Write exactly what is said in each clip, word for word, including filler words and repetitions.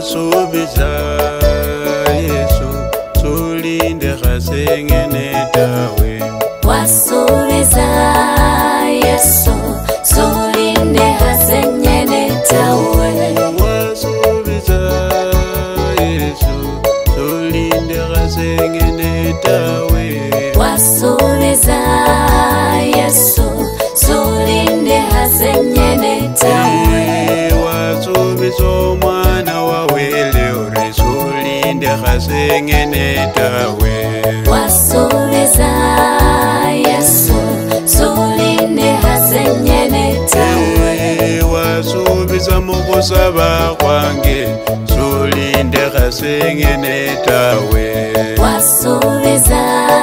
wasubiza Yesu sulinde khasengene tawe wasubiza Yesu sulinde khasengene tawe wasubiza Yesu sulinde khasengene tawe wasubiza Yesu sulinde khasengene tawe wasubiza mwana wawe leo sulinde khasengene tawe wasubiza Yesu sulinde khasengene tawe wasubiza mukusaba kwange sulinde khasengene tawe wasubiza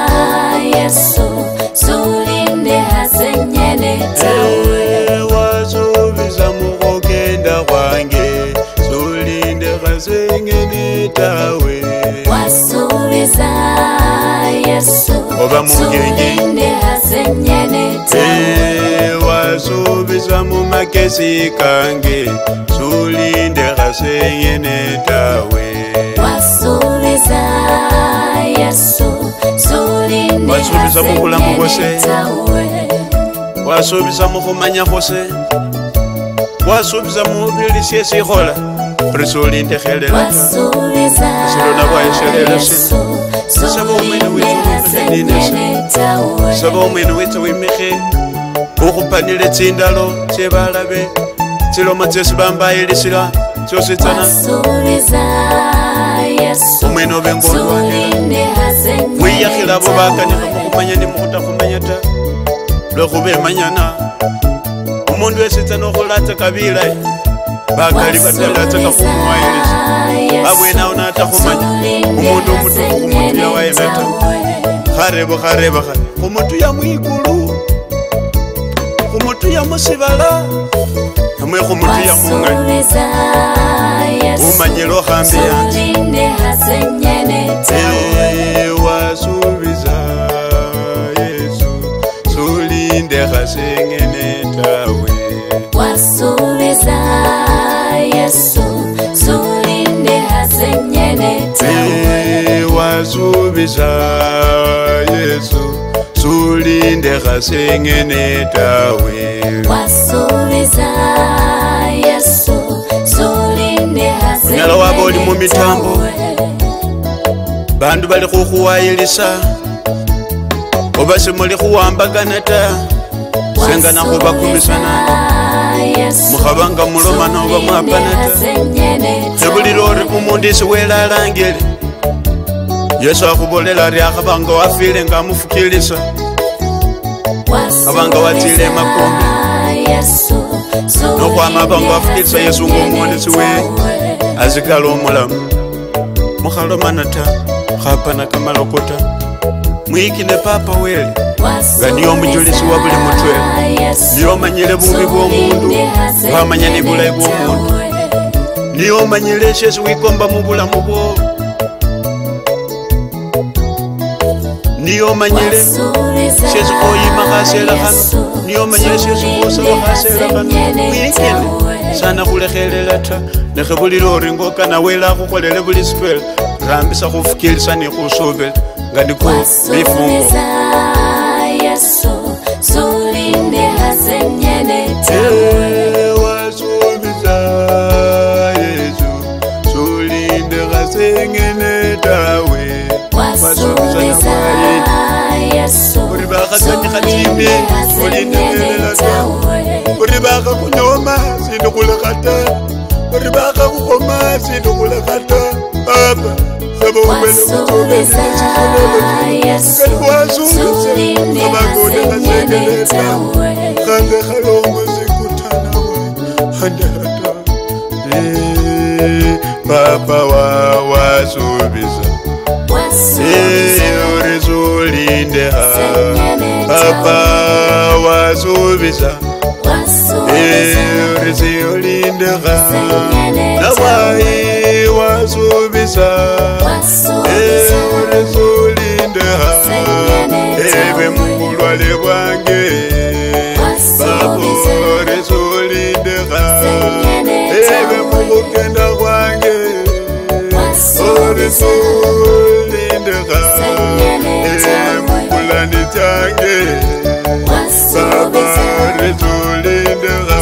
Yesu sulinde khasengene tawe wasubiza mukugenda kwange sulinde khasengene tawe wasubiza Yesu sulinde khasengene tawe wasubiza mumakesi kange sulinde khasengene tawe wasubiza Yesu sulinde wasubiza mukulamu kose tawe wasubiza mukumanya kose wasubiza mubili sikhola risulinde khelela wasubiza Yesu sulinde khasengene tawe saba omwene wetsa wimikhe ukhupanile tsindalo tsebalabe tsilomo tsesi bambayilisila tsositsana wasubiza Yesu omwene obengolwanila wiyakhila abo bakanikha mukhumanya ni mukhutakhumanya ta lwekhuba emanyana umundu wesitsana okhulatsa kabilayi bakali batalatsaka khumwayilisa abwenawo natakhumanya umundu omutukhu khumutu yawayibeta kharebo khareba khari khumutu ya mwikulu khumutu ya musibala namwe khumutu ya mungani umanyile okhambi yanje wasubiza Yesu sulinde khasengene tawe wasubiza Yesu sulinde khasengene tawe wasubiza Yesu sulinde khasengene tawe wasubiza Yesu sulinde khasengene nyala waba oli mu mitambo bandu bali khukhuwayilisa oba simuli khuwambagana ta sengana khubakumisana mukhabanga mulomana oba mwapana ta khebulile ori umundu isi welalangile Yesu akhubolela ari akhabanga wafile nga amufukilisa abanga watile makombe nokhwama abanga wafukilisa Yesu ng'omwonesi we azikala omulamu mukhalomana ta khapana kamalokota mwikine papa wele nga niyo omujulisi wa buli mutwe niyo omanyile bubi bw'omundu wamanya ni bulayi bw'omundu niyo omanyile esyesi wikomba mu bulamu bwo niyo omanyile syesi khoyima khasela khano niyo omanyile syesi khosaba khasela khano mwikine sana khulekhelela ta nekhebulile ori ngokana wela akhukholele buli sipela rambisa khufukilisa ni khusubela nga ndiko bifungo Yesu sulinde khasengene tawe wasubiza Yesu sulinde khasengene tawe wasubiza Yesu uri bakhatani khatime ulindelela tawe uri bakhakunyoma sindu khulakhata uri bakhakukhoma sindu khulakhata papa wasubiza Yesu sulinde khasengene tawe khange khalomo zikutana we handata papa wa wasubiza uri sulinde papa wasubiza uri sulinde nawayi wasubiza uri sulinde ebe mubulwale bwange papa uri sulinde ebe mubugenda bwange tulinde